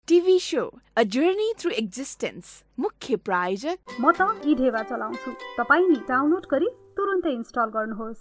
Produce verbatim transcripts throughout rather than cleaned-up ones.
TV show a journey through existence मुख्य प्रायोजक म त यी ढेवा चलाउँछु तपाईं नि डाउनलोड गरी तुरुन्तै इन्स्टल गर्नुहोस्।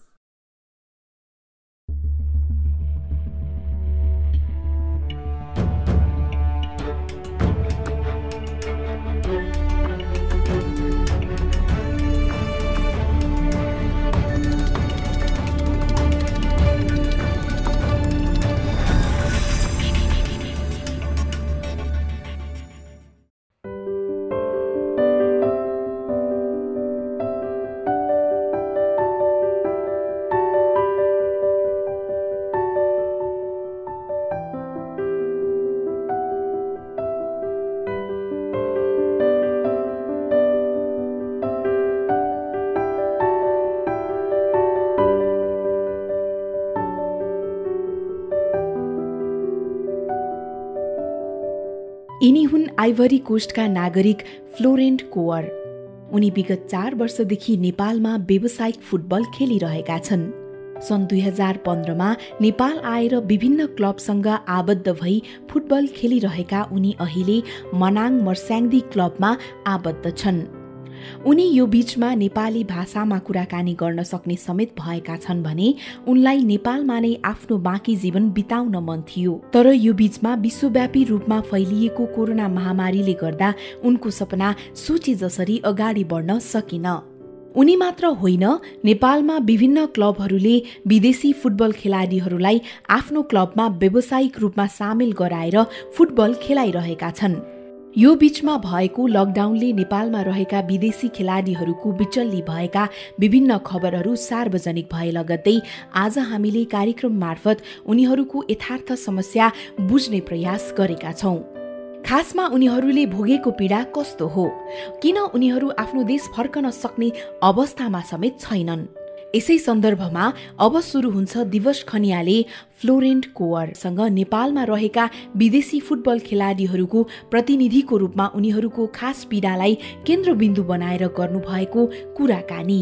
यिनी हुन् आइभरी कोस्टका नागरिक फ्लोरेन्ट कोअर। उनी विगत चार वर्षदेखि नेपालमा व्यावसायिक फुटबल खेलिरहेका छन्। सन् दुई हजार पन्ध्रमा नेपाल आएर विभिन्न क्लबसँग आबद्ध भई फुटबल खेलिरहेका उनी अहिले मनाङ मर्स्याङ्दी क्लबमा आबद्ध छन्। उनी यो बीचमा नेपाली भाषामा कुराकानी गर्न सक्ने समेत भएका छन् भने उनलाई नेपालमा नै आफ्नो बाँकी जीवन बिताउन मन थियो। तर यो बीचमा विश्वव्यापी रूपमा फैलिएको कोरोना महामारीले गर्दा उनको सपना सोचे जसरी अगाडि बढ्न सकेन। उनी मात्र होइन, नेपालमा विभिन्न क्लबहरूले विदेशी फुटबल खेलाडीहरूलाई आफ्नो क्लबमा व्यावसायिक रूपमा सामेल गराएर फुटबल खेलाइरहेका छन्। यो बीचमा भएको लकडाउनले नेपालमा रहेका विदेशी खेलाडीहरूको बिचल्ली भएका विभिन्न खबरहरू सार्वजनिक भए लगत्तै आज हामीले कार्यक्रम मार्फत उनीहरूको यथार्थ समस्या बुझ्ने प्रयास गरेका छौं। खासमा उनीहरूले भोगेको पीडा कस्तो हो, किन उनीहरू आफ्नो देश फर्कन सक्ने अवस्थामा समेत छैनन्। यसै सन्दर्भमा अब सुरु हुन्छ दिवस खनियाले फ्लोरेन्ट कोअरसँग नेपालमा रहेका विदेशी फुटबल खेलाडीहरूको प्रतिनिधिको रूपमा उनीहरूको खास पीडालाई केन्द्रबिन्दु बनाएर गर्नुभएको कुराकानी।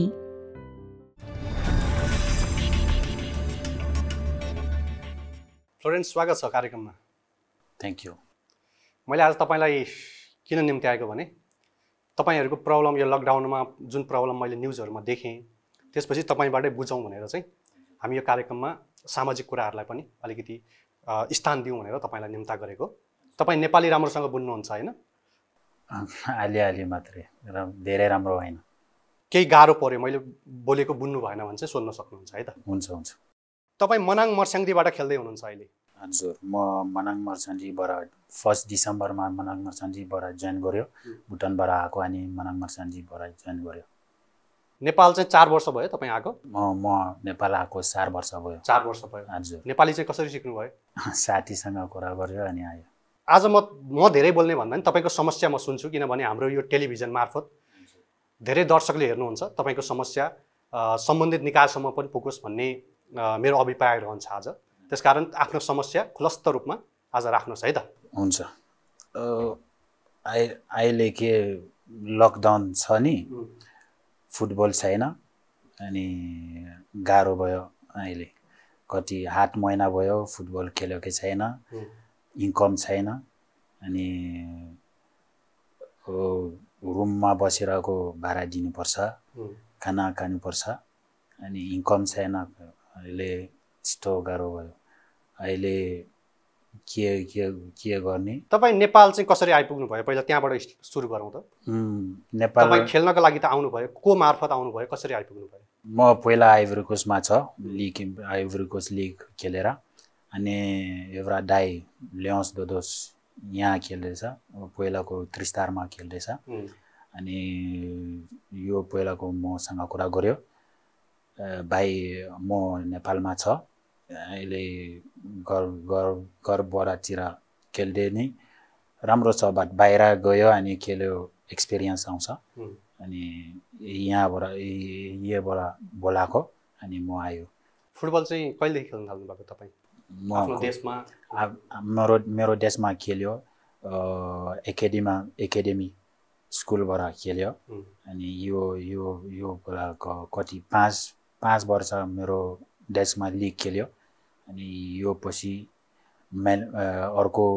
फ्लोरेन्ट, स्वागत छ कार्यक्रममा। Thank you. मैले आज तपाईँलाई किन निम्ति आएको भने तपाईँहरूको प्रब्लम यो लकडाउनमा जुन प्रब्लम मैले न्युजहरूमा देखेँ त्यसपछि तपाईँबाटै बुझौँ भनेर चाहिँ हामी यो कार्यक्रममा सामाजिक कुराहरूलाई पनि अलिकति स्थान दिउँ भनेर तपाईँलाई निम्ता गरेको। तपाईँ नेपाली राम्रोसँग बुझ्नुहुन्छ होइन? अलि अलि मात्रै, धेरै राम्रो होइन। केही गाह्रो पर्यो, मैले बोलेको बुझ्नु भएन भने चाहिँ सोध्न सक्नुहुन्छ है त? हुन्छ हुन्छ। तपाईँ मनाङ मर्स्याङ्दीबाट खेल्दै हुनुहुन्छ अहिले? हजुर, म मनाङ मर्स्याङ्दीबाट फर्स्ट डिसेम्बरमा मनाङ मर्स्याङ्दीबाट जोइन गर्यो। भुटानबाट आएको अनि मनाङ मर्स्याङ्दीबाट जोइन गर्यो। नेपाल चाहिँ चार वर्ष भयो तपाईँ आएको? म म नेपाल आएको चार वर्ष भयो। चार वर्ष भयो। हजुर। नेपाली चाहिँ कसरी सिक्नुभयो? साथीसँग कुरा गर्यो अनि आयो। आज म म धेरै बोल्ने भन्दा नि तपाईँको समस्या म सुन्छु, किनभने हाम्रो यो टेलिभिजन मार्फत धेरै दर्शकले हेर्नुहुन्छ। तपाईँको समस्या सम्बन्धित निकायसम्म पनि पुगोस् भन्ने मेरो अभिप्राय रहन्छ आज। त्यसकारण आफ्नो समस्या खुलस्त रूपमा आज राख्नुहोस् है त? हुन्छ। अहिले के लकडाउन छ नि, फुटबल छैन अनि गाह्रो भयो। अहिले कति आठ महिना भयो फुटबल खेलेकै छैन, इन्कम छैन अनि रुममा बसिरहेको भाडा दिनुपर्छ, खाना खानुपर्छ अनि इन्कम छैन। अहिले यस्तो गाह्रो भयो। अहिले के के के गर्ने? तपाईँ नेपाल चाहिँ कसरी आइपुग्नु भयो? पहिला त्यहाँबाट सुरु गरौँ त। नेपाल तपाईँ खेल्नको लागि त आउनुभयो, को मार्फत आउनुभयो, कसरी आइपुग्नु भयो? म पहिला आइभरी कोस्टमा छ लिग, आइभरी कोस्ट लिग खेलेर अनि एउटा दाई ल्याउँस दोदोस यहाँ खेल्दैछ, पहिलाको त्रिस्तारमा खेल्दैछ। अनि यो पहिलाको मसँग कुरा गर्यो, भाइ म नेपालमा छ अहिले घर घर घरबाटतिर खेल्दै नि राम्रो छ, बट बाहिर गयो अनि खेल्यो एक्सपिरियन्स आउँछ अनि यहाँबाट यहाँबाट बोलाएको अनि म आयो। फुटबल चाहिँ कहिलेदेखि खेल्न थाल्नु भएको तपाईँ? म आफ्नो देशमा मेरो मेरो देशमा खेल्यो, एकाडेमीमा एकाडेमी स्कुलबाट खेल्यो अनि यो यो यो कति पाँच पाँच वर्ष मेरो देशमा लिग खेल्यो अनि यो पछि मेन अर्को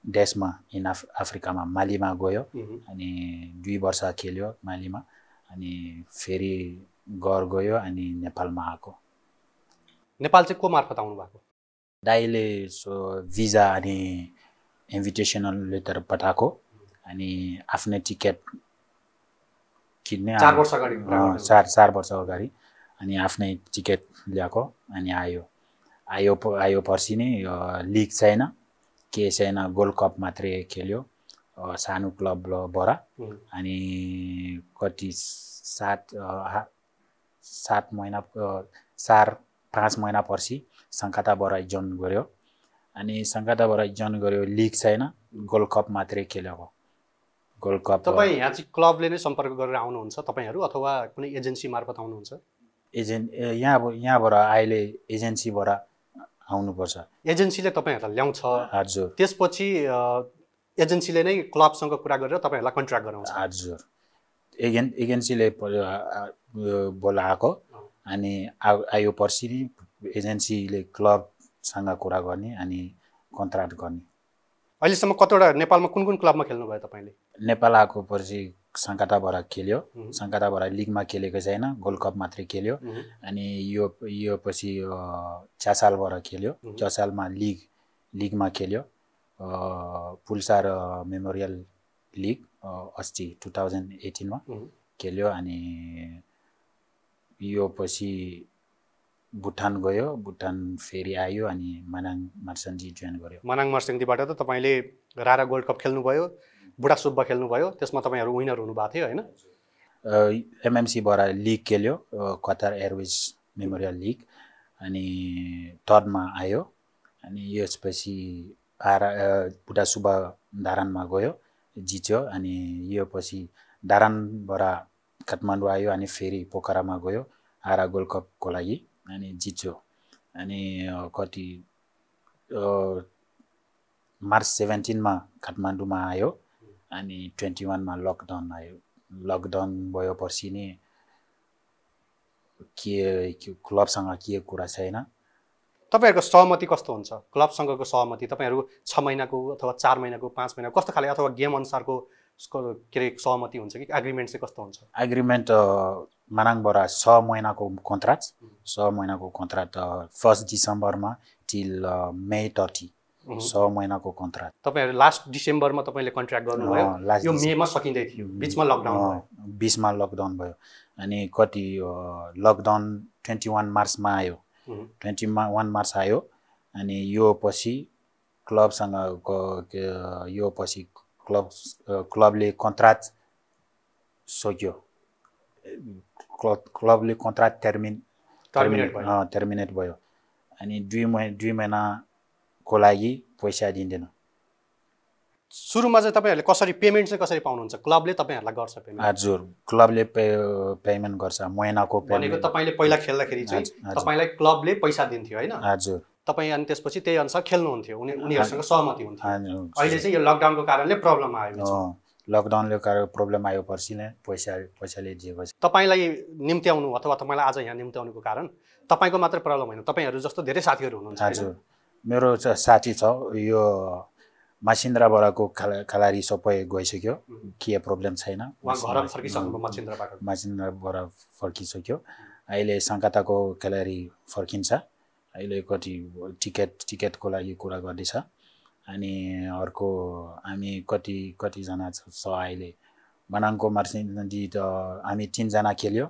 देशमा इन अफ अफ्रिकामा मालीमा गयो अनि दुई वर्ष खेल्यो मालीमा अनि फेरि घर गयो अनि नेपालमा आएको नेपाल चाहिँ को मार्फत आउनु भएको दाइले सो भिजा अनि इन्भिटेसनल लेटर पठाएको अनि आफ्नै टिकट किन्ने चार वर्ष अगाडि चार चार वर्ष अगाडि अनि आफ्नै टिकट ल्याएको अनि आयो आयो आयो पर्सि नै लिग छैन के छैन गोल्ड कप मात्रै खेल्यो सानो क्लबबाट अनि कति सात सात महिना चार पाँच महिना पर्सि सङ्काताबाट जोइन गर्यो अनि सङ्काताबाट जोइन गर्यो लिग छैन गोल्ड कप मात्रै खेलेको गोल्ड कप तपाईँ यहाँ चाहिँ क्लबले नै सम्पर्क गरेर आउनुहुन्छ तपाईँहरू अथवा कुनै एजेन्सी मार्फत आउनुहुन्छ एजेन्ट यहाँ यहाँबाट अहिले एजेन्सीबाट आउनुपर्छ एजेन्सीले तपाईँहरूलाई ल्याउँछ हजुर त्यसपछि एजेन्सीले नै क्लबसँग कुरा गरेर तपाईँहरूलाई कन्ट्र्याक्ट गराउँछ हजुर एजेन्ट एजेन्सीले बोलाएको अनि आयो पर्सि एजेन्सीले क्लबसँग कुरा गर्ने अनि कन्ट्र्याक्ट गर्ने अहिलेसम्म कतिवटा नेपालमा कुन कुन क्लबमा खेल्नुभयो तपाईँले नेपाल आएको पर्सि सङ्काताबाट खेल्यो सङ्काताबाट लिगमा खेलेको छैन गोल्ड कप मात्रै खेल्यो अनि यो यो पछि चासालबाट खेल्यो चासालमा लिग लिगमा खेल्यो पुल्सार मेमोरियल लिग अस्ति टु थाउजन्ड एटिनमा खेल्यो अनि यो पछि भुटान गयो भुटान फेरि आयो अनि मनाङ मार्सन्जी जोइन गर्यो मनाङ मार्सन्जीबाट त तपाईँले रारा गोल्ड कप खेल्नुभयो बुढा सुब्बा खेल्नुभयो त्यसमा तपाईँहरू विनर हुनुभएको थियो होइन एमएमसीबाट लिग खेल्यो कतार एयरवेज मेमोरियल लिग अनि थर्डमा आयो अनि यसपछि आरा बुढा सुब्बा धारानमा गयो जित्यो अनि यो पछि धारानबाट काठमाडौँ आयो अनि फेरि पोखरामा गयो आरा गोल्ड कपको लागि अनि जित्यो अनि कति मार्च सेभेन्टिनमा काठमाडौँमा आयो अनि ट्वेन्टी वानमा लकडाउन आयो लकडाउन भयो पछि नै के क्लबसँग के कुरा छैन तपाईँहरूको सहमति कस्तो हुन्छ क्लबसँगको सहमति तपाईँहरू छ महिनाको अथवा चार महिनाको पाँच महिनाको कस्तो खाले अथवा गेम अनुसारको के अरे सहमति हुन्छ कि एग्रिमेन्ट चाहिँ कस्तो हुन्छ एग्रिमेन्ट मनाङबाट छ महिनाको कन्ट्र्याक्ट छ महिनाको कन्ट्र्याक्ट फर्स्ट डिसेम्बरमा टिल मे थर्टी छ महिनाको कन्ट्र्याक्ट तपाईँहरू लास्ट डिसेम्बरमा तपाईँले कन्ट्र्याक्ट गर्नुभयो यो मेमा सकिँदै थियो बिचमा लकडाउन भयो बिचमा लकडाउन भयो अनि कति लकडाउन ट्वेन्टी वान मार्चमा आयो ट्वेन्टी वान मार्च आयो अनि यो पछि क्लबसँग यो पछि क्लब क्लबले कन्ट्र्याक्ट सक्यो क्लब क्लबले कन्ट्र्याक्ट टर्मिन टर्मिनेट टर्मिनेट भयो अनि दुई महिना दुई महिनाको लागि पैसा दिँदैन सुरुमा चाहिँ तपाईँहरूले कसरी पेमेन्ट चाहिँ कसरी पाउनुहुन्छ क्लबले तपाईँहरूलाई गर्छ पेमेन्ट हजुर क्लबले पे पेमेन्ट गर्छ महिनाको भनेको तपाईँले पहिला खेल्दाखेरि चाहिँ तपाईँलाई क्लबले पैसा दिन्थ्यो होइन हजुर तपाईँ अनि त्यसपछि त्यही अनुसार खेल्नुहुन्थ्यो उनी उनीहरूसँग सहमति हुन्थ्यो अहिले चाहिँ यो लकडाउनको कारणले प्रब्लम आयो लकडाउनले कारण प्रब्लम आयो पर्सि नै पैसा पैसाले दिएको छ तपाईँलाई निम्त्याउनु अथवा तपाईँलाई आज यहाँ निम्त्याउनुको कारण तपाईँको मात्रै प्रब्लम होइन तपाईँहरू जस्तो धेरै साथीहरू हुनुहुन्छ हजुर मेरो साथी छ यो मासिन्द्राबाटको खलारी सबै गइसक्यो के प्रब्लम छैन घर फर्किसक्नु मसिन्द्राबाट मासिन्द्राबाट फर्किसक्यो अहिले सङ्काताको खेलाडी फर्किन्छ अहिले कति टिकट टिकटको लागि कुरा गर्दैछ अनि अर्को हामी कति कतिजना छ अहिले मनाङको मार्सिन्जी त हामी तिनजना खेल्यो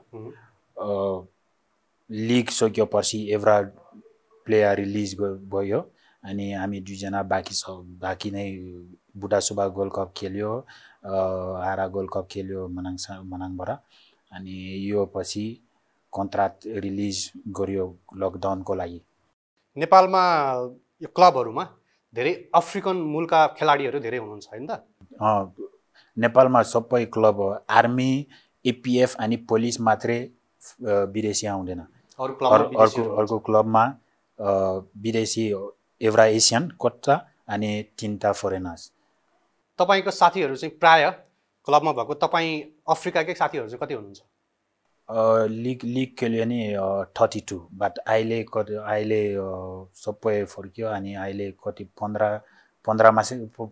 लिग सक्यो पछि एउटा प्लेयर रिलिज भयो अनि हामी दुईजना बाँकी छ बाँकी नै बुढा सुब्बा गोल्ड कप खेल्यो आरा गोल्ड कप खेल्यो मनाङ मनाङबाट अनि यो पछि कन्ट्र्याक्ट रिलिज गर्यो लकडाउनको लागि नेपालमा यो क्लबहरूमा धेरै अफ्रिकन मूलका खेलाडीहरू धेरै हुनुहुन्छ हैन त नेपालमा सबै क्लब आर्मी एपिएफ अनि पुलिस मात्रै विदेशी आउँदैन अर्को अर्को क्लबमा विदेशी एउटा एसियन कट्टा अनि तिनवटा फरेनर्स तपाईँको साथीहरू चाहिँ प्राय क्लबमा भएको तपाईँ अफ्रिकाकै साथीहरू चाहिँ कति हुनुहुन्छ लिग लिग खेल्यो नि थर्टी टू बट अहिले अहिले सबै फर्क्यो अनि अहिले कति पन्ध्र पन्ध्रमा चाहिँ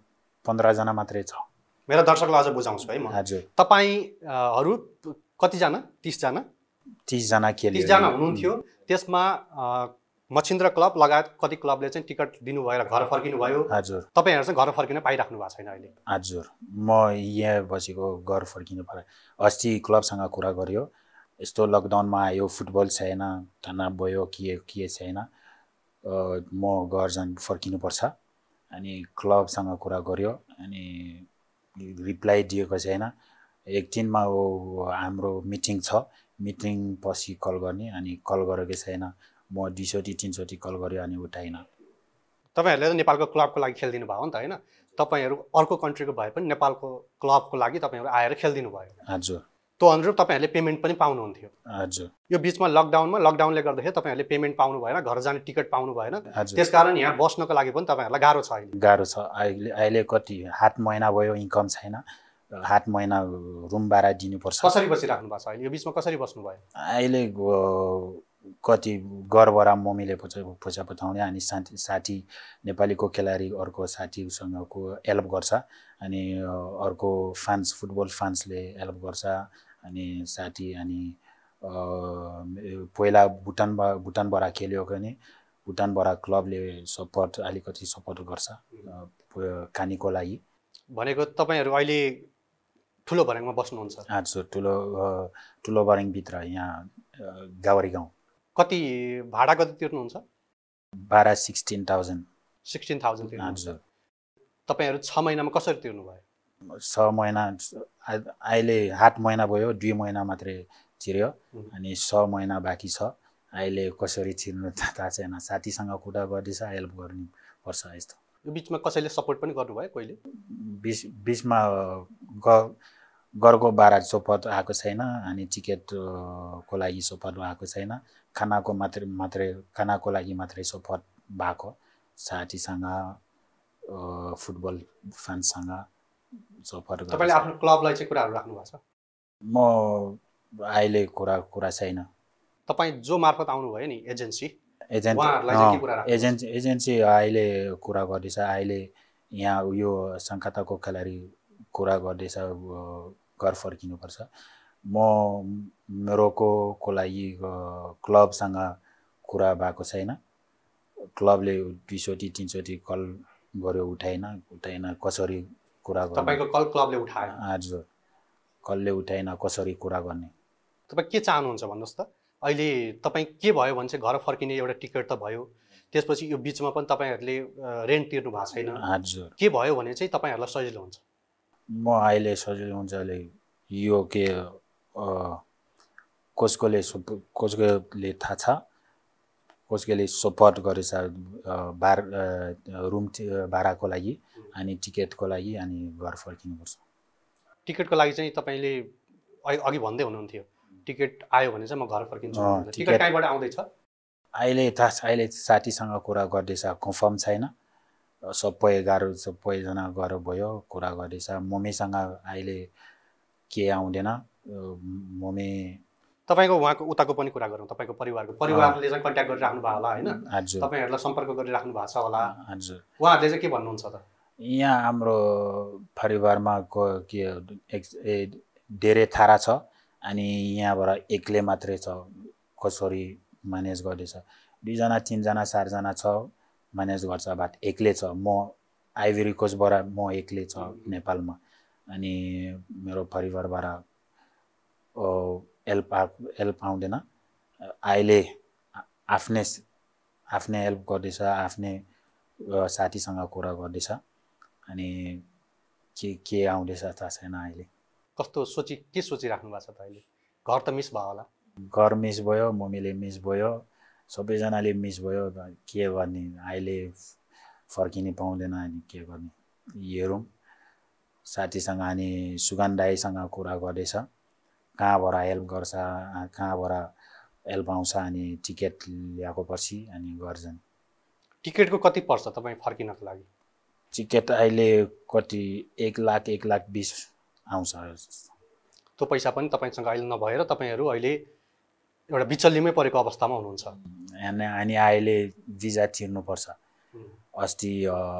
पन्ध्रजना मात्रै छ। मेरा दर्शकलाई अझ बुझाउँछु है म। हजुर। तपाईँहरू कतिजना? तीसजना? तीसजना खेल्यो। तीसजना हुनुहुन्थ्यो। त्यसमा मच्छिन्द्र क्लब लगायत कति क्लबले चाहिँ टिकट दिनुभयो र घर फर्किनु भयो। हजुर। तपाईँहरू चाहिँ घर फर्किन पाइराख्नु भएको छैन अहिले? हजुर, म यहाँ बसेको घर फर्किनु पर्यो। अस्ति क्लबसँग कुरा गर्यो, यस्तो लकडाउनमा आयो, फुटबल छैन, तनाव भयो, के के छैन, म घर जान फर्किनुपर्छ। अनि क्लबसँग कुरा गर्यो, अनि रिप्लाई दिएको छैन। एकछिनमा हो हाम्रो मिटिङ छ, मिटिङ पछि कल गर्ने, अनि कल गरेको छैन। म दुईचोटि तिनचोटि कल गऱ्यो अनि उठाइन। तपाईँहरूले त नेपालको क्लबको लागि खेलिदिनु भयो नि त होइन? तपाईँहरू अर्को कन्ट्रीको भए पनि नेपालको क्लबको लागि तपाईँहरू आएर खेलिदिनु भयो। हजुर। त्यो अनुरूप तपाईँहरूले पेमेन्ट पनि पाउनुहुन्थ्यो। हजुर। यो बिचमा लकडाउनमा लकडाउनले गर्दाखेरि तपाईँहरूले पेमेन्ट पाउनु भएन, घर जाने टिकट पाउनु भएन, त्यसकारण यहाँ बस्नको लागि पनि तपाईँहरूलाई गाह्रो छ अहिले? गाह्रो छ। अहिले अहिले कति हात महिना भयो, इन्कम छैन, हात महिना रुम भाडा दिनुपर्छ। कसरी बसिराख्नु भएको छ अहिले? यो बिचमा कसरी बस्नुभयो? अहिले कति घरबाट मम्मीले पैसा पैसा पठाउने, अनि साथी साथी नेपालीको खेलाडी अर्को साथीसँगको हेल्प गर्छ, अनि अर्को फ्रान्स फुटबल फ्रान्सले हेल्प गर्छ, अनि साथी अनि पहिला भुटानबाट भुटानबाट खेल्यो भने भुटानबाट क्लबले सपोर्ट अलिकति सपोर्ट गर्छ खानेको लागि। भनेको तपाईँहरू अहिले ठुलो भर्याङमा बस्नुहुन्छ? हजुर, ठुलो ठुलो भर्याङभित्र यहाँ गाउरी गाउँ। कति भाडा कति तिर्नुहुन्छ? भाडा सिक्सटिन थाउजन्ड। सिक्सटिन थाउजन्ड तिर्नु? हजुर। तपाईँहरू छ महिनामा कसरी तिर्नु भयो? छ महिना अहिले आठ महिना भयो, दुई महिना मात्रै तिर्यो, अनि छ महिना बाँकी छ। अहिले कसरी तिर्नु थाहा छैन, साथीसँग कुरा गर्दैछ, हेल्प गर्नुपर्छ यस्तो। यो बिचमा कसैले सपोर्ट पनि गर्नुभयो कहिले? बिच बिचमा घरको भाडा सपोर्ट आएको छैन, अनि टिकटको लागि सपोर्ट आएको छैन, खानाको मात्रै मात्रै खानाको लागि मात्रै सपोर्ट भएको, साथीसँग फुटबल फ्यान्ससँग सपोर्ट गर्छ। तपाईँले आफ्नो क्लबलाई चाहिँ कुराहरू राख्नु भएको छ? म अहिले कुरा कुरा छैन। तपाईँ जो मार्फत आउनुभयो नि एजेन्सी, एजेन्ट एजेन्सी एजेन्सी अहिले कुरा गर्दैछ। अहिले यहाँ यो सङ्कटाको खेलाडी कुरा गर्दैछ, घर फर्किनुपर्छ। म मेरोको को लागि क्लबसँग कुरा भएको छैन। क्लबले दुईचोटि तिनचोटि कल गर्यो, उठाएन उठाएन कसरी कुरा गर्ने? तपाईँको कल क्लबले उठायो? हजुर, कलले उठाएन, कसरी कुरा गर्ने? तपाईँ के चाहनुहुन्छ भन्नुहोस् त? अहिले तपाईँ के भयो भने चाहिँ घर फर्किने एउटा टिकट त भयो, त्यसपछि यो बिचमा पनि तपाईँहरूले रेन्ट तिर्नु भएको छैन। हजुर। के भयो भने चाहिँ तपाईँहरूलाई सजिलो हुन्छ? म अहिले सजिलो हुन्छ अहिले यो के कसकोले कसकोले थाहा छ, कसकोले सपोर्ट गरेछ बार रुम भाडाको लागि अनि टिकटको लागि, अनि घर फर्किनुपर्छ। टिकटको लागि चाहिँ तपाईँले अघि भन्दै हुनुहुन्थ्यो टिकट आयो भने चाहिँ म घर फर्किन्छु। टिकट कहाँबाट आउँदैछ? अहिले थाहा छ, अहिले साथीसँग कुरा गर्दैछ, कन्फर्म छैन। सबै गाह्रो सबैजना गाह्रो भयो, कुरा गर्दैछ। मम्मीसँग अहिले के आउँदैन, मम्मी तपाईँको उहाँको उताको पनि कुरा गरौँ। तपाईँको परिवारको परिवारले चाहिँ कन्ट्याक्ट गरिराख्नु भयो होला होइन? हजुर। तपाईँहरूलाई सम्पर्क गरिराख्नु भएको छ होला? हजुर। उहाँहरूले चाहिँ के भन्नुहुन्छ त? यहाँ हाम्रो परिवारमा के धेरै थाहा छ, अनि यहाँबाट एक्लै मात्रै छ, कसरी म्यानेज गर्दैछ। दुईजना तिनजना चारजना छ म्यानेज गर्छ, बाट एक्लै छ। म आइभरी कोस्टबाट म एक्लै छ नेपालमा, अनि मेरो परिवारबाट हेल्प हेल्प आउँदैन। अहिले आफ्नै आफ्नै हेल्प गर्दैछ, आफ्नै साथीसँग कुरा गर्दैछ, अनि के के आउँदैछ थाहा छैन अहिले। कस्तो सोची के सोचिराख्नु भएको छ त अहिले? घर त मिस भयो होला? घर मिस भयो, मम्मीले मिस भयो, सबैजनाले मिस भयो। के गर्ने अहिले, फर्किनु पाउँदैन, अनि के गर्ने हेरौँ। साथीसँग अनि सुगन दाईसँग कुरा गर्दैछ, कहाँबाट हेल्प गर्छ, कहाँबाट हेल्प आउँछ, अनि टिकट ल्याएको पछि अनि घर जाने। टिकटको कति पर्छ तपाईँ फर्किनको लागि? टिकट अहिले कति एक लाख एक लाख बिस आउँछ। त्यो पैसा पनि तपाईँसँग अहिले नभएर तपाईँहरू अहिले एउटा बिचल्लीमै परेको अवस्थामा हुनुहुन्छ। अनि अनि अहिले भिजा तिर्नुपर्छ। अस्ति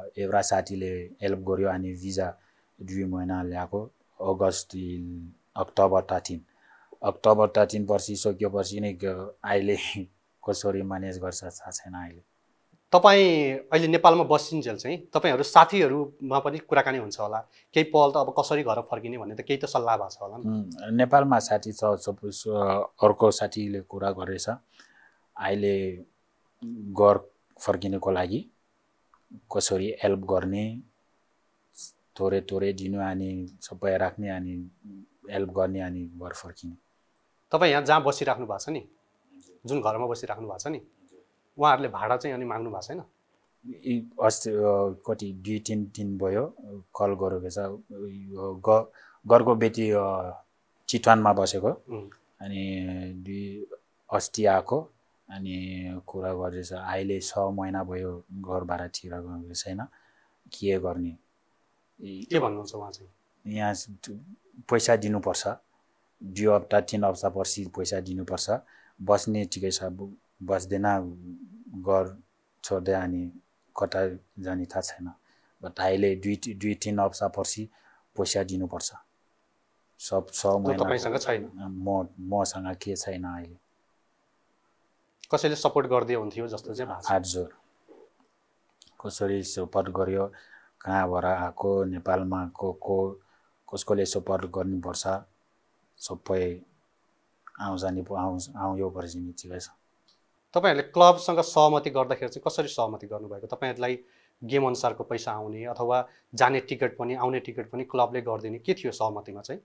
एउटा साथीले हेल्प गर्यो अनि भिजा दुई महिना ल्याएको August October thirteen October thirteen पर्सि सकिएपछि नै अहिले कसरी म्यानेज गर्छ थाहा छैन। अहिले तपाईँ अहिले नेपालमा बसिन्जेल चाहिँ तपाईँहरू साथीहरूमा पनि कुराकानी हुन्छ होला, केही पहल त अब कसरी घर फर्किने भन्ने त केही त सल्लाह भएको छ होला नि? नेपालमा साथी छ, सपोज अर्को साथीले कुरा गरेछ अहिले घर फर्किनको लागि कसरी हेल्प गर्ने, थोरै थोरै दिनु अनि सबै राख्ने अनि हेल्प गर्ने अनि घर फर्किने। तपाईँ यहाँ जहाँ बसिराख्नु भएको छ नि, जुन घरमा बसिराख्नु भएको छ नि, उहाँहरूले भाडा चाहिँ अनि माग्नु भएको छैन? अस्ति कति दुई तिन दिन भयो कल गरेको छ। घरको बेटी चितवनमा बसेको अनि दुई अस्ति आएको अनि कुरा गरेछ अहिले छ महिना भयो घर भाडा तिरेको छैन, के गर्ने? के भन्नुहुन्छ उहाँ चाहिँ? यहाँ पैसा दिनुपर्छ, दुई हप्ता तिन हप्ता पछि पैसा दिनुपर्छ, बस्ने ठिकै छ, बस्दैन घर छोड्दै अनि कता जाने थाहा छैन। बट अहिले दुई दुई तिन हप्ता पछि पैसा दिनुपर्छ। सब छ महिना तपाईसँग छैन? म मसँग के छैन अहिले। कसैले सपोर्ट गर्दै हुन्थ्यो जस्तो चाहिँ भएको छ? हजुर, कसरी सपोर्ट गर्यो, कहाँबाट आएको, नेपालमा को को कसकोले सपोर्ट गर्नुपर्छ, सबै आउँछ नि आउँ आउँयो पर्छ नि ठिकै छ। तपाईँहरूले क्लबसँग सहमति गर्दाखेरि चाहिँ कसरी सहमति गर्नुभएको? तपाईँहरूलाई गेम अनुसारको पैसा आउने अथवा जाने टिकट पनि आउने टिकट पनि क्लबले गरिदिने, के थियो सहमतिमा चाहिँ?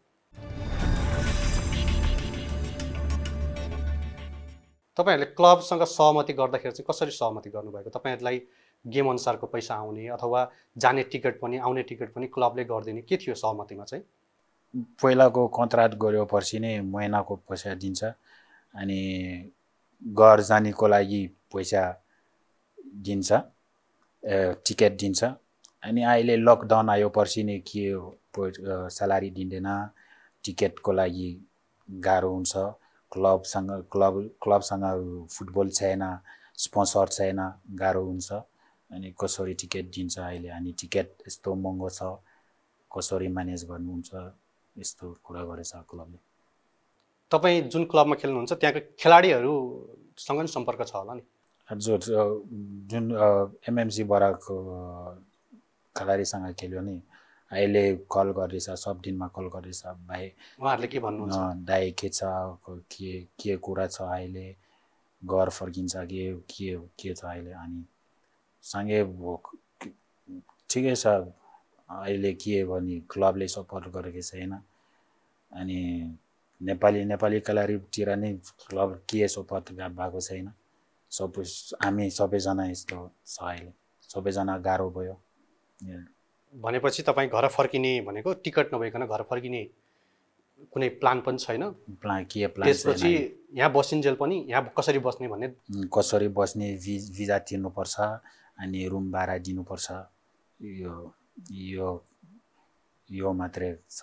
तपाईँहरूले क्लबसँग सहमति गर्दाखेरि चाहिँ कसरी सहमति गर्नुभएको? तपाईँहरूलाई गेम अनुसारको पैसा आउने अथवा जाने टिकट पनि आउने टिकट पनि क्लबले गरिदिने, के थियो सहमतिमा चाहिँ? पहिलाको कन्ट्र्याक्ट गऱ्यो पछि नै महिनाको पैसा दिन्छ अनि घर जानेको लागि पैसा दिन्छ, टिकट दिन्छ। अनि अहिले लकडाउन आयो पछि नै के स्यालेरी दिँदैन, टिकटको लागि गाह्रो हुन्छ। क्लबसँग क्लब क्लबसँग फुटबल छैन, स्पोन्सर छैन, गाह्रो हुन्छ। अनि कसरी टिकट दिन्छ अहिले, अनि टिकट यस्तो महँगो छ, कसरी म्यानेज गर्नुहुन्छ, यस्तो कुरा गरेछ क्लबले। तपाईँ जुन क्लबमा खेल्नुहुन्छ त्यहाँको खेलाडीहरूसँग नि सम्पर्क छ होला नि? हजुर, जुन एमएमसीबाट खेलाडीसँग खेल्यो नि अहिले कल गर्दैछ, सब दिनमा कल गर्दैछ। भाइ उहाँहरूले के भन्नुहुन्छ? दाइ के छ, के के कुरा छ, अहिले घर फर्किन्छ कि के के छ अहिले? अनि सँगै ठिकै छ, अहिले के गर्ने, क्लबले सपोर्ट गरेको छैन। अनि नेपाली नेपाली खेलाडीतिर नै क्लब के सपोर्ट भएको छैन। सब हामी सबैजना यस्तो छ अहिले, सबैजना गाह्रो भयो। भनेपछि तपाईँ घर फर्किने भनेको टिकट नभइकन घर फर्किने कुनै प्लान पनि छैन? प्लान के प्लान? त्यसपछि यहाँ बसिन्जेल पनि यहाँ कसरी बस्ने भन्ने? कसरी बस्ने, भिजा तिर्नुपर्छ अनि रुम भाडा दिनुपर्छ, यो यो यो मात्रै छ।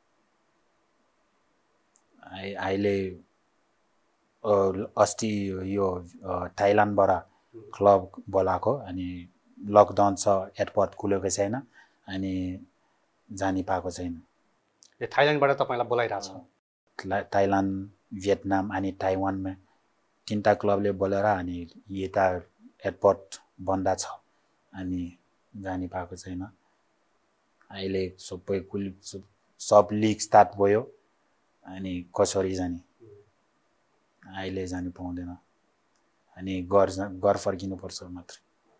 अहिले अस्ति यो थाइल्यान्डबाट क्लब बोलाएको अनि लकडाउन छ, एयरपोर्ट खुलेको छैन अनि जानी पाएको छैन। ए थाइल्यान्डबाट तपाईँलाई बोलाइरहेछ? थाइल्यान्ड, भियतनाम अनि ताइवानमा तिनवटा क्लबले बोलेर अनि यता एयरपोर्ट बन्द छ अनि जानी पाएको छैन। अहिले सबै कुल सब लिग स्टार्ट भयो अनि कसरी जाने, अहिले जानु पाउँदैन अनि घर घर फर्किनुपर्छ मात्र।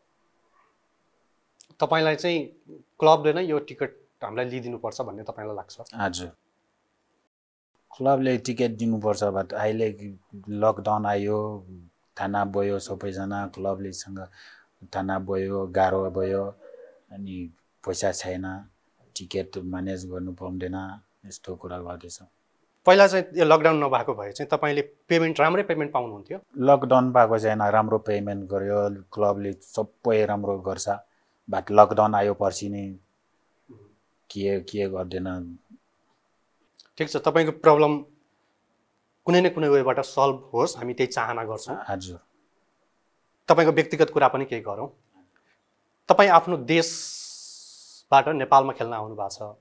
तपाईँलाई चाहिँ क्लबले नै यो टिकट हामीलाई लिइदिनुपर्छ भन्ने तपाईँलाई लाग्छ? हजुर, क्लबले टिकट दिनुपर्छ। बट अहिले लकडाउन आयो, थाना भयो, सबैजना क्लबलेसँग थाना भयो, गाह्रो भयो अनि पैसा छैन, टिकट म्यानेज गर्नु पाउँदैन, यस्तो कुरा गर्दैछ। पहिला चाहिँ यो लकडाउन नभएको भए चाहिँ तपाईँले पेमेन्ट राम्रै पेमेन्ट पाउनुहुन्थ्यो? लकडाउन भएको छैन, राम्रो पेमेन्ट गर्यो क्लबले, सबै राम्रो गर्छ। बट लकडाउन आयो पछि नै के के गर्दैन। ठिक छ, तपाईँको प्रब्लम कुनै न कुनै वेबाट सल्भ होस्, हामी त्यही चाहना गर्छौँ। हजुर, तपाईँको व्यक्तिगत कुरा पनि केही गरौँ। तपाईँ आफ्नो देशबाट नेपालमा खेल्न आउनु भएको छ।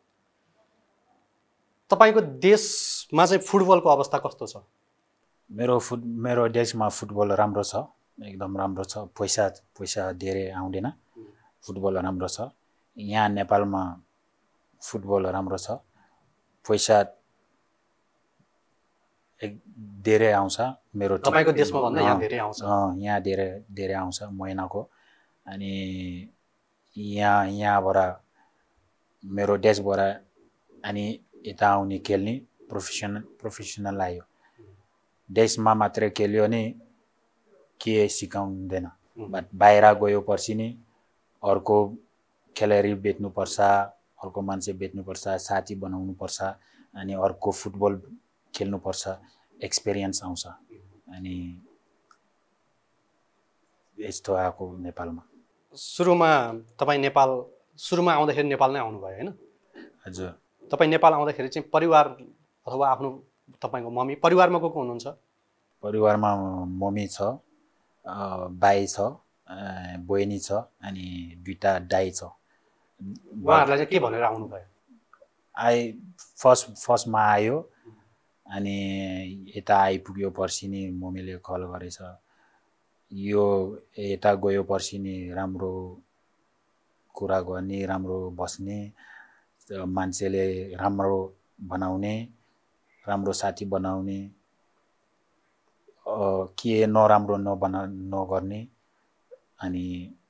तपाईँको देशमा चाहिँ फुटबलको अवस्था कस्तो छ? मेरो फुट मेरो देशमा फुटबल राम्रो छ, एकदम राम्रो छ। पैसा पैसा धेरै आउँदैन, फुटबल राम्रो छ। यहाँ नेपालमा फुटबल राम्रो छ, पैसा एक धेरै आउँछ। मेरो तपाईँको देशमा भन्दा यहाँ धेरै आउँछ। यहाँ धेरै धेरै आउँछ महिनाको। अनि यहाँ यहाँबाट मेरो देशबाट अनि यता आउने खेल्ने प्रोफेसनल प्रोफेसनल आयो। देशमा मात्रै खेल्यो नि के सिकाउँदैन, बट बाहिर गयो पछि नि अर्को खेलाडी बेच्नुपर्छ, अर्को मान्छे बेच्नुपर्छ, साथी बनाउनुपर्छ, अनि अर्को फुटबल खेल्नुपर्छ, एक्सपिरियन्स आउँछ। अनि यस्तो आएको नेपालमा। सुरुमा तपाईँ नेपाल सुरुमा आउँदाखेरि नेपाल नै आउनुभयो होइन? हजुर। तपाईँ नेपाल आउँदाखेरि चाहिँ परिवार अथवा आफ्नो तपाईँको मम्मी परिवारमा को को हुनुहुन्छ? परिवारमा मम्मी छ, बाई छ, बहिनी छ, अनि दुईटा दाइ छ। उहाँहरूलाई चाहिँ के भनेर आउनुभयो? आइ फर्स्ट फर्स्टमा आयो, अनि यता आइपुग्यो पर्सि नि मम्मीले कल गरेछ, यो यता गयो पर्सि नि राम्रो कुरा गर्ने, राम्रो बस्ने, मान्छेले राम्रो बनाउने, राम्रो साथी बनाउने, के नराम्रो नबना नगर्ने, अनि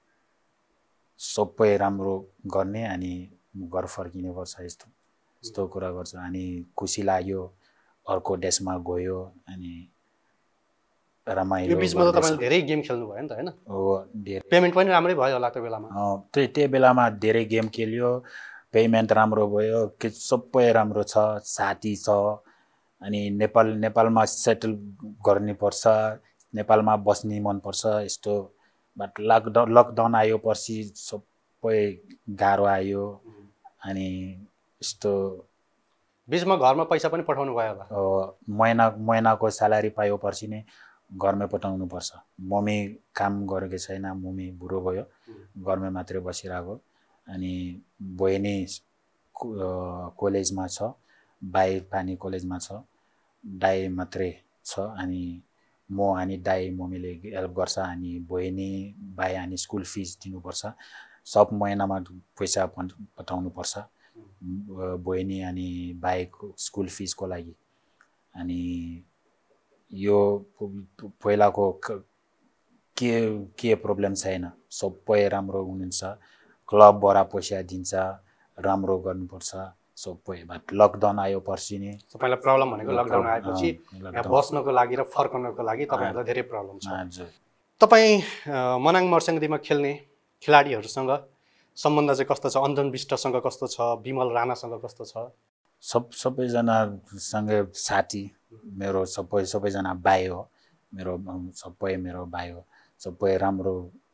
सबै राम्रो गर्ने, अनि घर फर्किने पर्छ। यस्तो यस्तो कुरा गर्छ। अनि खुसी लाग्यो, अर्को देशमा गयो, अनि रमाइलो। यो बिचमा त तपाईँले धेरै गेम खेल्नु भयो नि त होइन? हो, धेरै। पेमेन्ट पनि राम्रै भयो होला त्यो बेलामा? त्यही त्यही बेलामा धेरै गेम खेल्यो, पेमेन्ट राम्रो भयो, के सबै राम्रो छ, साथी छ। अनि नेपाल नेपालमा सेटल गर्नुपर्छ, नेपालमा बस्ने मनपर्छ यस्तो। बट लकडाउन लकडाउन आयो पछि सबै गाह्रो आयो। अनि यस्तो बिचमा घरमा पैसा पनि पठाउनु भयो होला? महिना महिनाको स्यालेरी पायो पछि नै घरमै पठाउनु पर्छ। मम्मी काम गरेको छैन, मम्मी बुढो भयो, घरमै मात्रै बसिरहेको। अनि बहिनी कलेजमा छ, बाई पानी कलेजमा छ, दाइ मात्रै छ। अनि म अनि दाइ मम्मीले हेल्प गर्छ, अनि बहिनी बाई अनि स्कुल फिस दिनुपर्छ। सब महिनामा पैसा पठाउनु पर्छ बहिनी अनि बाइको स्कुल फिसको लागि। अनि यो पहिलाको के के प्रब्लम छैन, सबै राम्रो हुनुहुन्छ। क्लबबाट पैसा दिन्छ, राम्रो गर्नुपर्छ सबै। बट लकडाउन आयो पछि नि तपाईँलाई प्रब्लम भनेको लकडाउन आएपछि यहाँ बस्नको लागि र फर्कनको लागि तपाईँहरूलाई धेरै प्रब्लम छ। हजुर। तपाईँ मनाङ मर्स्याङदीमा खेल्ने खेलाडीहरूसँग सम्बन्ध चाहिँ कस्तो छ? अन्जन विष्टसँग कस्तो छ? विमल राणासँग कस्तो छ? सब सबैजनासँग साथी, मेरो सबै सबैजना भाइ हो, मेरो सबै मेरो भाइ हो। सबै राम्रो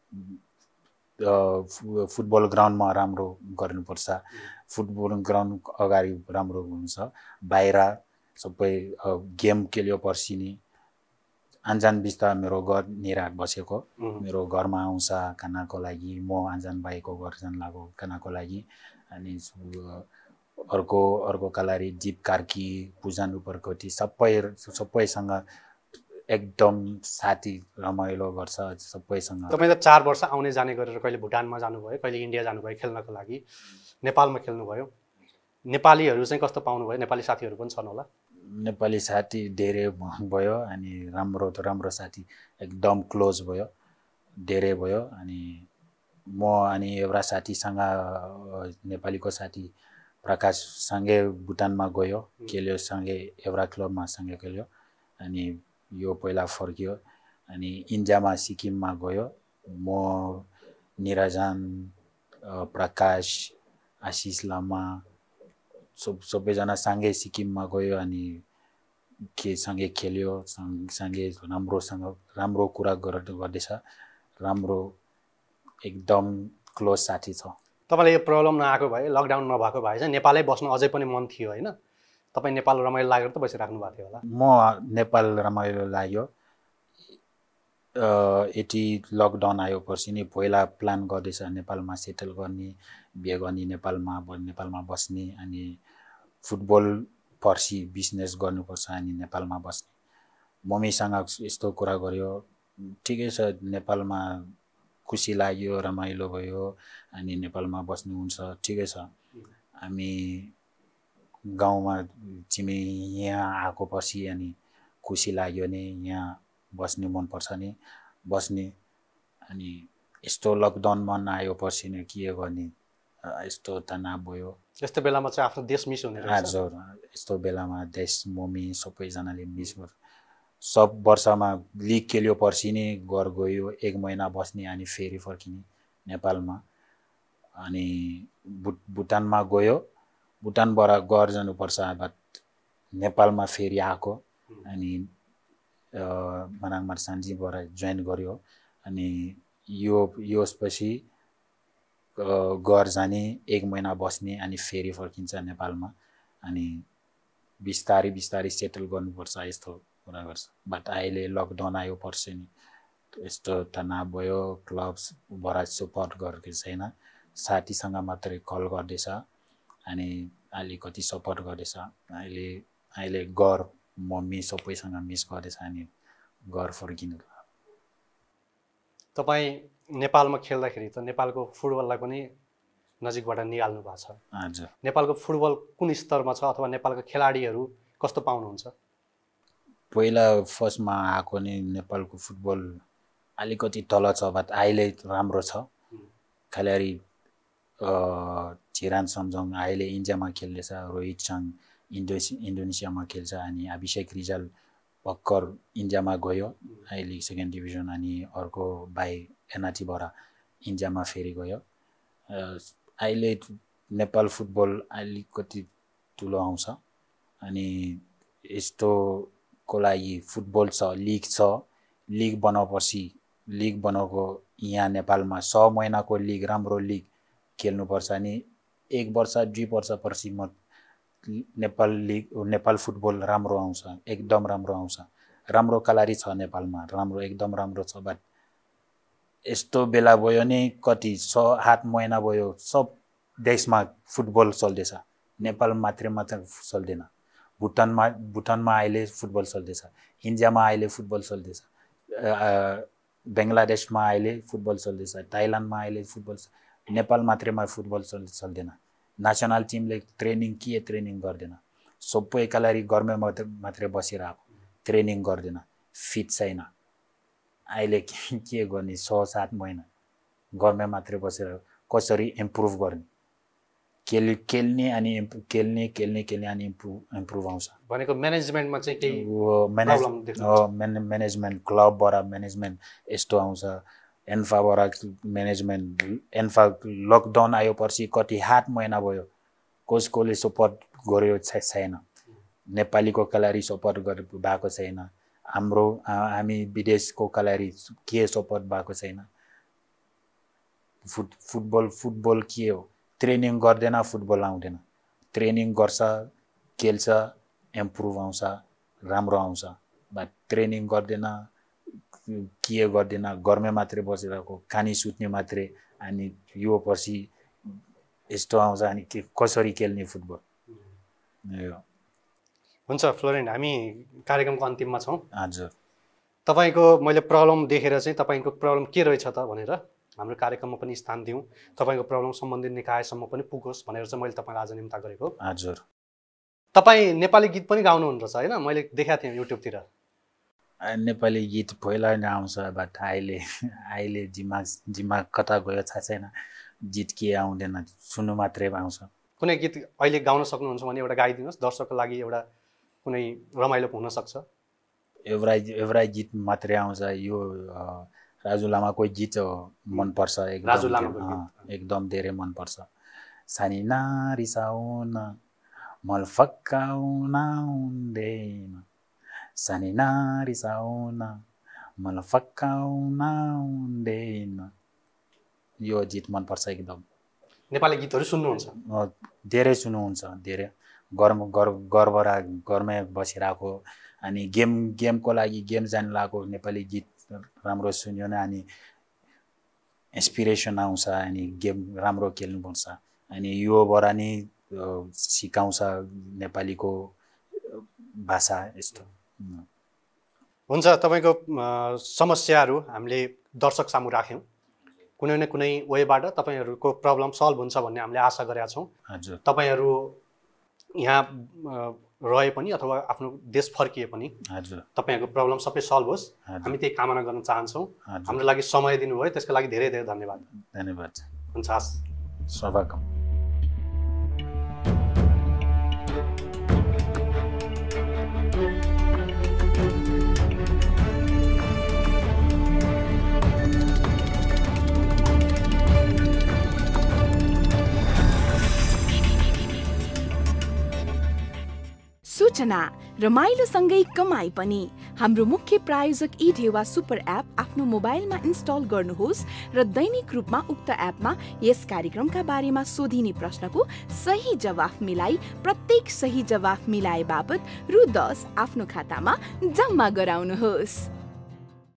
फुटबल ग्राउन्डमा राम्रो गर्नुपर्छ, फुटबल ग्राउन्ड अगाडि राम्रो हुन्छ। बाहिर सबै गेम खेल्यो पछि नि अन्जान बिस्ता मेरो घर निरा बसेको, मेरो घरमा आउँछ खानाको लागि, म अन्जान भाइको घर जान लाग्यो खानाको लागि। अनि अर्को अर्को कलारी जीप कार्की, पूजन उपरकोटी, सबै सबैसँग एकदम साथी रमाइलो गर्छ सबैसँग। तपाईँ त चार वर्ष आउने जाने गरेर कहिले भुटानमा जानुभयो, कहिले इन्डिया जानुभयो खेल्नको लागि, नेपालमा खेल्नुभयो। नेपालीहरू चाहिँ कस्तो पाउनुभयो? नेपाली साथीहरू पनि छन् होला? नेपाली साथी धेरै भयो, अनि राम्रो त राम्रो साथी एकदम क्लोज भयो, धेरै भयो। अनि म अनि एउटा साथीसँग नेपालीको साथी प्रकाशसँगै भुटानमा गयो, खेल्यो सँगै, एउटा क्लबमा सँगै खेल्यो। अनि यो पहिला फर्कियो, अनि इन्डियामा सिक्किममा गयो। म निराजन, प्रकाश, आशिष लामा सब सबैजना सँगै सिक्किममा गयो। अनि के सँगै खेल्यो, सँगै राम्रोसँग राम्रो कुरा गर्दैछ, राम्रो एकदम क्लोज साथी छ। तपाईँलाई यो प्रब्लम नआएको भए, लकडाउन नभएको भए चाहिँ नेपालै बस्न अझै पनि मन थियो होइन? तपाईँ नेपाल रमाइलो लागेर त बसिराख्नु भएको थियो होला? म नेपाल रमाइलो लाग्यो, यति लकडाउन आएपछि नि पहिला प्लान गर्दैछ नेपालमा सेटल गर्ने बिहे गर्ने नेपालमा नेपालमा बस्ने अनि फुटबल पर्सि बिजनेस गर्नुपर्छ अनि नेपालमा बस्ने मम्मीसँग यस्तो कुरा गर्यो ठिकै छ नेपालमा खुसी लाग्यो रमाइलो भयो अनि नेपालमा बस्नुहुन्छ ठिकै छ हामी गाउँमा तिमी यहाँ आएको पछि अनि खुसी लाग्यो नि यहाँ बस्ने मन पर्छ नि बस्ने अनि यस्तो लकडाउनमा आयो पछि नि के गर्ने यस्तो तनाव भयो यस्तो बेलामा चाहिँ आफ्नो देश मिस हुने रहेछ हजुर यस्तो बेलामा देश मम्मी सबैजनाले मिस गर्छ सब वर्षमा लिग खेल्यो पर्सि नै घर गयो एक महिना बस्ने अनि फेरि फर्किने नेपालमा अनि भुटानमा गयो भुटानबाट घर जानुपर्छ बट नेपालमा फेरि आएको अनि मनाङ मर्सान्जीबाट जोइन गर्यो अनि यो यसपछि घर जाने एक महिना बस्ने अनि फेरि फर्किन्छ नेपालमा अनि बिस्तारै बिस्तारै सेटल गर्नुपर्छ यस्तो कुरा गर्छ बट अहिले लकडाउन आयो पर्छ नि यस्तो तनाव भयो क्लब्सबाट सपोर्ट गरेको छैन साथीसँग मात्रै कल गर्दैछ अनि अलिकति सपोर्ट गर्दैछ अहिले अहिले घर मम्मी सबैसँग मिस गर्दैछ अनि घर फर्किनु तपाईँ नेपालमा खेल्दाखेरि त नेपालको फुटबललाई पनि नजिकबाट निहाल्नु भएको छ हजुर नेपालको फुटबल कुन स्तरमा छ अथवा नेपालको खेलाडीहरू कस्तो पाउनुहुन्छ पहिला फर्स्टमा आएको नि नेपालको फुटबल अलिकति तल छ बट अहिले राम्रो छ खेलाडी चिरान सम्झौँ अहिले इन्डियामा खेल्दैछ रोहित चाङ इन्डोनेसी इन्डोनेसियामा खेल्छ अनि अभिषेक रिजाल भर्खर इन्डियामा गयो अहिले सेकेन्ड डिभिजन अनि अर्को भाइ एनआरटीबाट इन्डियामा फेरि गयो अहिले नेपाल फुटबल अलिकति ठुलो आउँछ अनि यस्तोको लागि फुटबल छ लिग छ लिग बनाएपछि लिग बनाएको यहाँ नेपालमा छ महिनाको लिग राम्रो लिग खेल्नुपर्छ अनि एक वर्ष दुई वर्ष पछि म नेपाल लिग नेपाल फुटबल राम्रो आउँछ एकदम राम्रो आउँछ राम्रो खेलाडी छ नेपालमा राम्रो एकदम राम्रो छ बट यस्तो बेला भयो नि कति छ आठ महिना भयो सब देशमा फुटबल चल्दैछ नेपाल मात्रै मात्र चल्दैन भुटानमा भुटानमा अहिले फुटबल चल्दैछ इन्डियामा अहिले फुटबल चल्दैछ बङ्गलादेशमा अहिले फुटबल चल्दैछ थाइल्यान्डमा अहिले फुटबल नेपाल मात्रैमा फुटबल चल् चल्दैन नेसनल टिमले ट्रेनिङ के ट्रेनिङ गर्दैन सबै खेलाडी घरमै मात्र मात्रै बसिरहेको ट्रेनिङ गर्दैन फिट छैन अहिले के गर्ने छ सात महिना घरमै मात्रै बसेर कसरी इम्प्रुभ गर्ने खेल खेल्ने अनि खेल्ने खेल्ने खेल्ने अनि इम्प्रुभ इम्प्रुभ आउँछ भनेको म्यानेजमेन्टमा चाहिँ केही म्यानेज म्यानेजमेन्ट क्लबबाट म्यानेजमेन्ट यस्तो आउँछ एन्फाबाट म्यानेजमेन्ट एन्फा लकडाउन आयो पछि कति आठ महिना भयो कसकोले सपोर्ट गर्यो छैन नेपालीको खेलाडी सपोर्ट गरे भएको छैन हाम्रो हामी विदेशको खेलाडी के सपोर्ट भएको छैन फुट फुटबल फुटबल के हो ट्रेनिङ गर्दैन फुटबल आउँदैन ट्रेनिङ गर्छ खेल्छ इम्प्रुभ आउँछ राम्रो आउँछ बट ट्रेनिङ गर्दैन के गर्दैन घरमै मात्रै बसिरहेको खानी सुत्ने मात्रै अनि यो पछि यस्तो आउँछ अनि के कसरी खेल्ने फुटबल हुन्छ फ्लोरेन्ट हामी कार्यक्रमको अन्तिममा छौँ हजुर तपाईँको मैले प्रब्लम देखेर चाहिँ तपाईँको प्रब्लम के रहेछ त भनेर हाम्रो कार्यक्रममा पनि स्थान दिउँ तपाईँको प्रब्लम सम्बन्धित निकायसम्म पनि पुगोस् भनेर चाहिँ मैले तपाईँलाई आज निम्ता गरेको हजुर तपाईँ नेपाली गीत पनि गाउनुहुन्छ होइन मैले देखाएको थिएँ युट्युबतिर नेपाली गीत पहिला नै आउँछ बट अहिले अहिले दिमाग दिमाग कता गयो थाहा छैन गीत के आउँदैन सुन्नु मात्रै आउँछ कुनै गीत अहिले गाउन सक्नुहुन्छ भने एउटा गाइदिनुहोस् दर्शकको लागि एउटा कुनै रमाइलो हुन सक्छ एउटा एउटा गीत मात्रै आउँछ यो राजु लामाको गीत मनपर्छ एकदम एकदम धेरै मनपर्छ सानी नारिसाउन मल फक्काउन हुँदैन सानी नारिसाउन मल फक्काउन हुँदैन यो गीत मनपर्छ एकदम नेपाली गीतहरू सुन्नुहुन्छ धेरै सुन्नुहुन्छ धेरै गर्म गर्व घरमै बसिरहेको अनि गेम गेमको लागि गेम जानु लागेको नेपाली गीत राम्रो सुन्यो भने अनि इन्स्पिरेसन आउँछ अनि गेम राम्रो खेल्नुपर्छ अनि योबाट नि सिकाउँछ नेपालीको भाषा यस्तो। हुन्छ, तपाईँको समस्याहरू हामीले दर्शक सामु राख्यौँ। कुनै न कुनै वेबाट तपाईँहरूको प्रब्लम सल्भ हुन्छ भन्ने हामीले आशा गरेका छौँ। हजुर, तपाईँहरू यहाँ रहे पनि अथवा आफ्नो देश फर्किए पनि हजुर तपाईँहरूको प्रब्लम सबै सल्भ होस्, हामी त्यही कामना गर्न चाहन्छौँ। हाम्रो लागि समय दिनुभयो, त्यसको लागि धेरै धेरै धन्यवाद। धन्यवाद। हुन्छ, हस्, स्वागतम। सूचना रमाइलोसँगै कमाई पनि। हाम्रो मुख्य प्रायोजक ई ढेवा सुपर एप आफ्नो मोबाइलमा इन्स्टल गर्नुहोस् र दैनिक रूपमा उक्त एपमा यस कार्यक्रमका बारेमा सोधिने प्रश्नको सही जवाफ मिलाई प्रत्येक सही जवाफ मिलाए बापत रु दस आफ्नो खातामा जम्मा गराउनुहोस्।